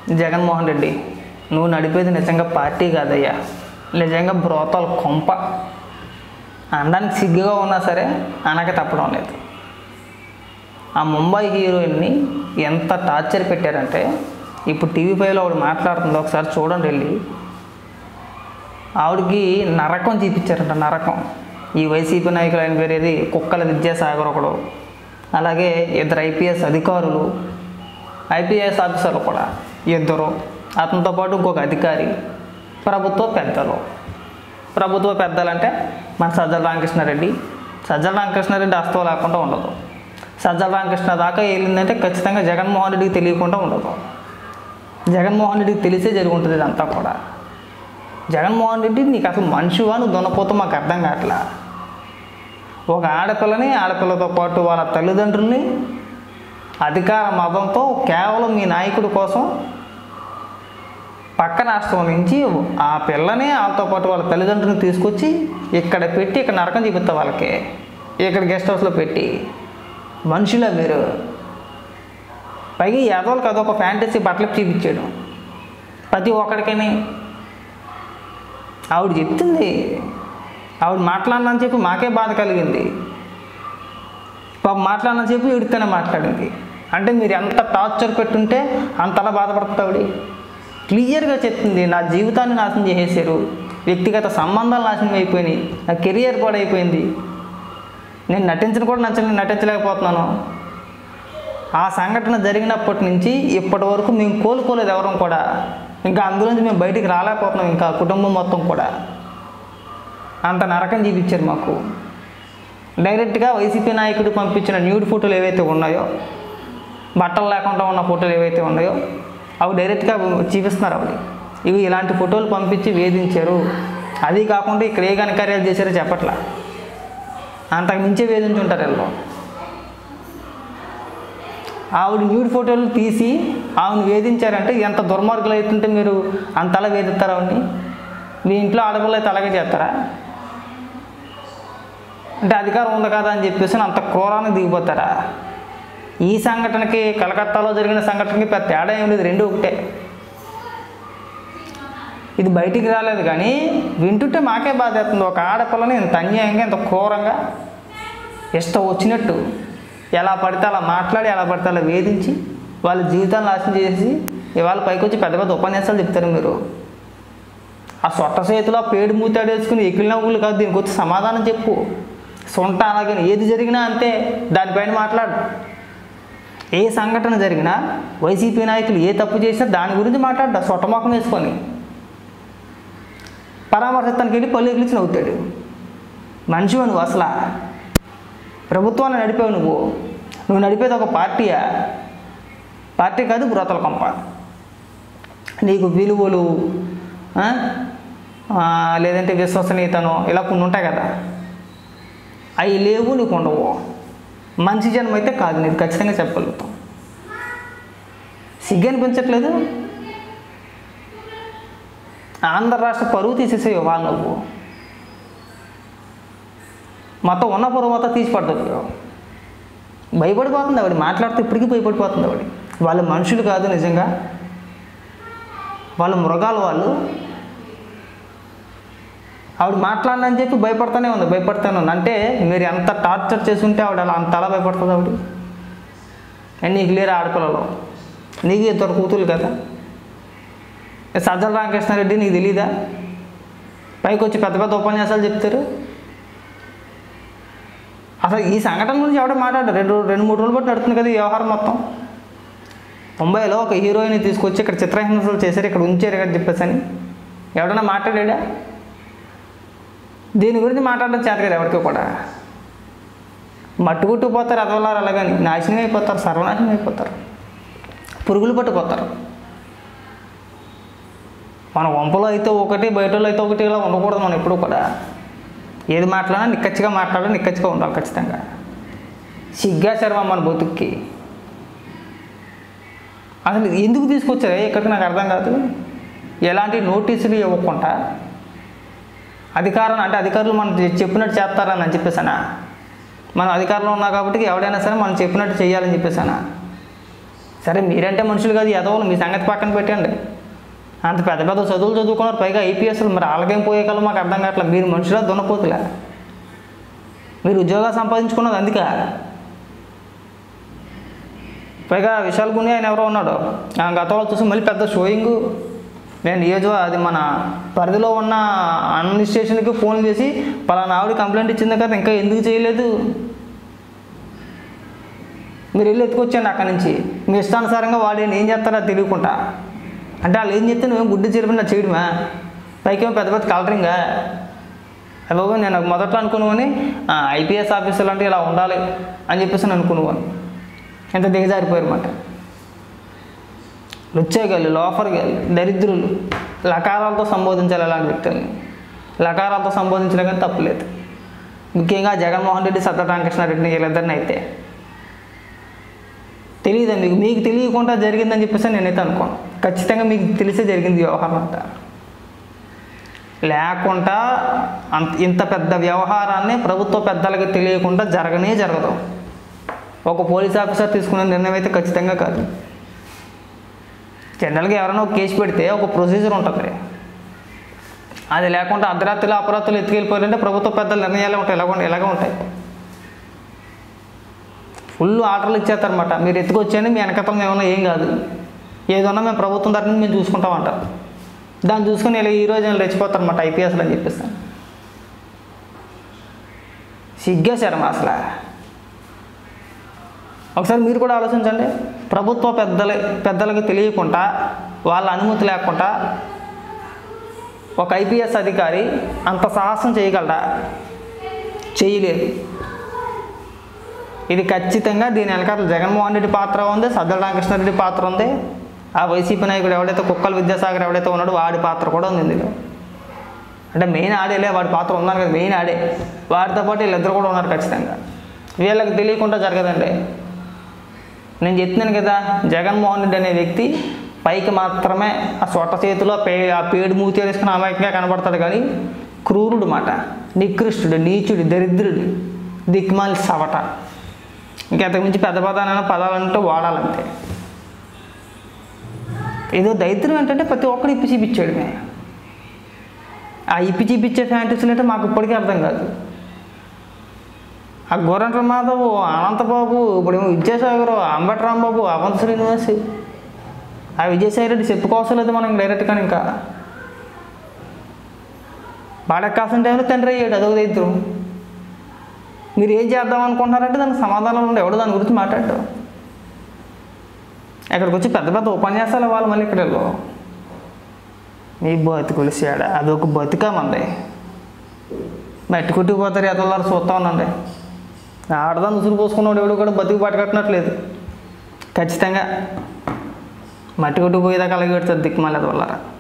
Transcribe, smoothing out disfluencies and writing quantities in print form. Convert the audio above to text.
జగన్మోహన్ రెడ్డి, నువ్వు నడిపేది నిజంగా పార్టీ కాదయ్యా, నిజంగా బ్రోతల కొంప అనడానికి సిగ్గుగా ఉన్నా సరే అనక తప్పడం లేదు. ఆ ముంబై హీరోయిన్ని ఎంత టార్చర్ పెట్టారంటే, ఇప్పుడు టీవీ5లో ఆవిడ మాట్లాడుతుంది, ఒకసారి చూడండి వెళ్ళి. ఆవిడకి నరకం చూపించారంట, నరకం. ఈ వైసీపీ నాయకులు ఆయన పేరేది కుక్కల విద్యాసాగర్ ఒకడు, అలాగే ఇద్దరు ఐపీఎస్ అధికారులు, ఐపీఎస్ ఆఫీసర్లు కూడా ఇద్దరు, అతనితో పాటు ఇంకొక అధికారి, ప్రభుత్వ పెద్దలంటే మన సజ్జల రామకృష్ణారెడ్డి అస్తవ లేకుండా ఉండదు. సజ్జల రామకృష్ణ దాకా వెళ్ళిందంటే ఖచ్చితంగా జగన్మోహన్ రెడ్డికి తెలియకుండా ఉండదు. జగన్మోహన్ రెడ్డికి తెలిసే జరిగి ఉంటుంది ఇదంతా కూడా. జగన్మోహన్ రెడ్డి నీకు అసలు మనిషివా, నువ్వు దున్నపోతూ మాకు అర్థం కావట్లా. ఒక ఆడపిల్లతో పాటు వాళ్ళ తల్లిదండ్రుల్ని అధికార మదంతో కేవలం మీ నాయకుడి కోసం పక్క రాష్ట్రం నుంచి ఆ పిల్లని వాళ్ళతో పాటు వాళ్ళ తల్లిదండ్రులను తీసుకొచ్చి ఇక్కడ పెట్టి ఇక్కడ నరకం చూపిస్తా వాళ్ళకి, ఇక్కడ గెస్ట్ హౌస్లో పెట్టి. మనుషులా మీరు? పైగా యాదవులకు అదొక ఫ్యాంటసీ బట్టలకు చూపించాడు ప్రతి ఒక్కడికని. ఆవిడ చెప్తుంది, ఆవిడ మాట్లాడినని చెప్పి మాకే బాధ కలిగింది. పాప మాట్లాడినని చెప్పి ఎడితేనే మాట్లాడింది. అంటే మీరు ఎంత టార్చర్ పెట్టుంటే అంతలా బాధపడుతుంది ఆవిడ. క్లియర్గా చెప్తుంది, నా జీవితాన్ని నాశనం చేసేసారు, వ్యక్తిగత సంబంధాలు నాశనం అయిపోయినాయి, నా కెరియర్ కూడా అయిపోయింది, నేను నటించలేకపోతున్నాను. ఆ సంఘటన జరిగినప్పటి నుంచి ఇప్పటి వరకు మేము కోలుకోలేదు ఎవరం కూడా. ఇంకా అందులోంచి మేము బయటికి రాలేకపోతున్నాం, ఇంకా కుటుంబం మొత్తం కూడా. అంత నరకం చూపించారు మాకు. డైరెక్ట్గా వైసీపీ నాయకుడు పంపించిన న్యూడ్ ఫోటోలు ఏవైతే ఉన్నాయో, బట్టలు లేకుండా ఉన్న ఫోటోలు ఏవైతే ఉన్నాయో అవి డైరెక్ట్గా చూపిస్తున్నారు. ఆవిడ ఇవి ఇలాంటి ఫోటోలు పంపించి వేధించారు. అది కాకుండా ఇక్కడ ఏ ఘనకార్యాలు చేశారో చెప్పట్లా, అంతకు మించే వేధించుంటారు వీళ్ళు. ఆవిడ న్యూడ్ ఫోటోలు తీసి ఆవిడని వేధించారంటే ఎంత దుర్మార్గులు అవుతుంటే మీరు అంతలా వేధిస్తారు ఆవిడని? మీ ఇంట్లో ఆడపిల్ల అయితే అలాగే చేస్తారా? అంటే అధికారం ఉంది కదా అని చెప్పేసి అంత క్రూరానికి దిగిపోతారా? ఈ సంఘటనకి, కలకత్తాలో జరిగిన సంఘటనకి పెద్ద తేడా ఏం లేదు, రెండు ఒకటే. ఇది బయటికి రాలేదు కానీ వింటుంటే మాకే బాధ అవుతుంది. ఒక ఆడపిల్లని ఇంత అన్యాయంగా, ఇంత క్రూరంగా, ఇష్టం వచ్చినట్టు ఎలా పడితే అలా మాట్లాడి, ఎలా పడితే అలా వేధించి వాళ్ళ జీవితాన్ని నాశనం చేసి ఇవాళ పైకి వచ్చి పెద్ద పెద్ద ఉపన్యాసాలు చెప్తారు మీరు. ఆ సొట్ట చేతిలో పేడు మూతాడేసుకుని ఎక్కిలిన ఊళ్ళు కాదు, దీనికి వచ్చి సమాధానం చెప్పు. సొంట అలాగే ఏది జరిగినా అంతే, దానిపైన మాట్లాడు. ఏ సంఘటన జరిగినా వైసీపీ నాయకులు ఏ తప్పు చేసినా దాని గురించి మాట్లాడ్డా సొట్టమొఖం వేసుకొని. పరామర్శిస్తానికి వెళ్ళి పళ్ళు ఎగిలిచి నవ్వుతాడు. మనిషివా నువ్వు? అసలు ప్రభుత్వాన్ని నడిపావు నువ్వు నడిపేది ఒక పార్టీయా? పార్టీ కాదు, బ్రోతల కొంప. నీకు విలువలు లేదంటే విశ్వసనీయతను ఇలా కొన్ని ఉంటాయి కదా, అవి లేవు, నీకు ఉండవు. మంచి జన్మ అయితే కాదు నీకు, ఖచ్చితంగా చెప్పగలుగుతాం. సిగ్గు అనిపించట్లేదు? ఆంధ్ర రాష్ట్ర పరువు తీసేసేవి వాళ్ళు. నువ్వు మొత్తం ఉన్న పరువు మొత్తం తీసి పడుతుంది. భయపడిపోతుంది ఆవిడ, మాట్లాడితే ఇప్పటికీ భయపడిపోతుంది ఆవిడ. వాళ్ళు మనుషులు కాదు, నిజంగా వాళ్ళు మృగాలు. వాళ్ళు ఆవిడ మాట్లాడనని చెప్పి భయపడతానే ఉంది. అంటే మీరు ఎంత టార్చర్ చేసుంటే ఆవిడ అంతలా భయపడుతుంది ఆవిడ. అండ్ నీకు లేరు ఆడపిల్లలు, నీకు ఇద్దరు కూతురు కదా. సజ్జల రామకృష్ణారెడ్డి నీకు తెలీదా? పైకి వచ్చి పెద్ద పెద్ద ఉపన్యాసాలు చెప్తారు. అసలు ఈ సంఘటన గురించి ఎవడో మాట్లాడారు. రెండు మూడు రోజులు బట్టి నడుతుంది కదా ఈ వ్యవహారం మొత్తం. ముంబైలో ఒక హీరోయిన్ తీసుకొచ్చి ఇక్కడ చిత్రహింసలు చేశారు, ఇక్కడ ఉంచారు కదా చెప్పేసి అని ఎవడన్నా మాట్లాడా? దీని గురించి మాట్లాడడం చేత కదా ఎవరికి కూడా. మట్టుకుట్టుకుపోతారు అదవలారు, అలాగని నాశనం అయిపోతారు, సర్వనాశనం అయిపోతారు, పురుగులు పట్టుకుపోతారు. మన వంపలో అయితే ఒకటి, బయటలో అయితే ఒకటి, ఇలా ఉండకూడదు. మనం ఎప్పుడూ కూడా ఏది మాట్లాడినా నిక్కచ్చిగా మాట్లాడాలి, నిక్కచ్చిగా ఉండాలి ఖచ్చితంగా. సిగ్గా శర్మ మన బతుక్కి. అసలు ఎందుకు తీసుకొచ్చారే ఇక్కడికి నాకు అర్థం కాదు. ఎలాంటి నోటీసులు ఇవ్వకుండా అధికారులు మనం చెప్పినట్టు చేస్తారని చెప్పేసానా? మనం అధికారంలో ఉన్నా కాబట్టి ఎవడైనా సరే మనం చెప్పినట్టు చేయాలని చెప్పేసానా? సరే మీరంటే మనుషులు కాదు, ఎదవలు, మీ సంగతి పక్కన పెట్టండి. అంత పెద్ద పెద్ద చదువులు చదువుకున్నారు, పైగా ఐపీఎస్లు, మరి వాళ్ళకేం పోయే కల మాకు అర్థం కావట్లేదు. మీరు మనుషులా దున్నపోతులే? మీరు ఉద్యోగాలు సంపాదించుకున్నది అందుకే. పైగా విశాల్ గుని ఆయన ఎవరో ఉన్నాడు, గతంలో చూసి మళ్ళీ పెద్ద షోయింగు. నేను అది మన పరిధిలో ఉన్న అడ్మినిస్ట్రేషన్కి ఫోన్ చేసి పలానా ఆవిడ కంప్లైంట్ ఇచ్చింది కదా, ఇంకా ఎందుకు చేయలేదు, మీరు వెళ్ళి ఎత్తుకొచ్చాను అక్కడి నుంచి, మీ ఇష్టానుసారంగా వాడు ఏం చేస్తారో అది తెలియకుండా. అంటే వాళ్ళు ఏం చెప్తే నువ్వేం గుడ్డి చెరిపినా చేయడమా? పైకేమో పెద్ద పెద్ద కలరింగా. బాబు నేను మొదట్లో అనుకున్నాను ఐపీఎస్ ఆఫీసర్లు అంటే ఇలా ఉండాలి అని చెప్పేసి నేను అనుకున్నాను. ఎంత దిగజారిపోయారన్నమాట. లుచ్చేగాళ్ళు, లోఫర్గాళ్ళు, దరిద్రులు, లకారాలతో సంబోధించాలి అలాంటి వ్యక్తుల్ని. లకారాలతో సంబోధించడం కానీ తప్పులేదు. ముఖ్యంగా జగన్మోహన్ రెడ్డి, సత్య రామకృష్ణారెడ్డిని వీళ్ళిద్దరిని అయితే తెలియదు మీకు తెలియకుండా జరిగిందని చెప్పేసి నేనైతే అనుకోను. ఖచ్చితంగా మీకు తెలిసే జరిగింది వ్యవహారం అంతా. లేకుండా ఇంత పెద్ద వ్యవహారాన్ని ప్రభుత్వ పెద్దలకి తెలియకుండా జరగదు. ఒక పోలీస్ ఆఫీసర్ తీసుకునే నిర్ణయం అయితే ఖచ్చితంగా కాదు. జనరల్గా ఎవరైనా ఒక కేసు పెడితే ఒక ప్రొసీజర్ ఉంటుంది. అది లేకుండా అర్ధరాత్రులు అపరాత్రులు ఎత్తుకెళ్ళిపోయారంటే ప్రభుత్వ పెద్దల నిర్ణయాలు ఉంటాయి, ఇలాగే ఉంటాయి. ఫుల్ ఆర్డర్లు ఇచ్చేస్తారనమాట. మీరు ఎత్తుకొచ్చేయండి, మీ వెనకతలు ఏమన్నా ఏం కాదు, ఏదన్నా మేము ప్రభుత్వం తరఫున మేము చూసుకుంటామంటారు. దాన్ని చూసుకుని ఇలా ఈరోజు నేను రెచ్చిపోతారనమాట ఐపీఎస్లు అని చెప్పేస్తాను. సిగ్గేశారు అసలు. ఒకసారి మీరు కూడా ఆలోచించండి. ప్రభుత్వ పెద్దలకు తెలియకుండా, వాళ్ళ అనుమతి లేకుండా ఒక ఐపీఎస్ అధికారి అంత సాహసం చేయగలరా? చేయలేదు. ఇది ఖచ్చితంగా దీని వెనకాల జగన్మోహన్ రెడ్డి పాత్ర ఉంది, సజ్జల రామకృష్ణారెడ్డి పాత్ర ఉంది, ఆ వైసీపీ నాయకుడు ఎవడైతే కుక్కల విద్యాసాగర్ ఎవడైతే ఉన్నాడో వాడి పాత్ర కూడా ఉంది ఇందులో. అంటే మెయిన్ ఆడేలే, వాడి పాత్ర ఉన్నారు కదా, మెయిన్ ఆడే. వాడితో పాటు వీళ్ళిద్దరు కూడా ఉన్నారు ఖచ్చితంగా. వీళ్ళకి తెలియకుండా జరగదండి. నేను చెప్తున్నాను కదా, జగన్మోహన్ రెడ్డి అనే వ్యక్తి పైకి మాత్రమే ఆ సొట్ట చేతిలో ఆ పేడు మూతి వేసుకుని అమాయకంగా కనబడతాడు, కానీ క్రూరుడు మాట, నికృష్టుడు, నీచుడు, దరిద్రుడు, దిక్మాలి సవట. ఇంకెంతకు మించి పెద్ద పదాలంటే వాడాలంతే. ఏదో దరిద్రం ఏంటంటే ప్రతి ఒక్కరు ఇప్పి చూపించాడుమే. ఆ ఇప్పి చూపించే ఫ్యాంటసీలు అంటే మాకు ఇప్పటికీ అర్థం కాదు. ఆ గోరంట్ల మాధవ్, అనంతబాబు, ఇప్పుడు విద్యాసాగర్, అంబటి రాంబాబు, అవంత్ శ్రీనివాస్, ఆ విజయసాయి రెడ్డి చెప్పుకోవసరం లేదు మనం డైరెక్ట్గా. ఇంకా బాడెక్కాల్సిన టైంలో తండ్రి అయ్యాడు, అదొక దరిద్రం. మీరు ఏం చేద్దాం అనుకుంటున్నారంటే దానికి సమాధానం ఉండే, ఎవడు దాని గురించి మాట్లాడటం. ఇక్కడికి వచ్చి పెద్ద పెద్ద ఉపన్యాసాలు ఇవ్వాలి మళ్ళీ ఇక్కడ మీ బతుకులు సేడ, అదొక బతుకా మంది. మట్టి కొట్టుకుపోతారు, ఎదలారు చూస్తా ఉన్నాండి. ఆడదాన్ని ఉసురు పోసుకున్నాడు ఎవడు కూడా బతుకు పట్టుకట్టినట్లేదు. ఖచ్చితంగా మట్టి కొట్టుకుపోయేదాకా అలాగే పెడుతుంది దిక్కుమాలేదు వాళ్ళరా.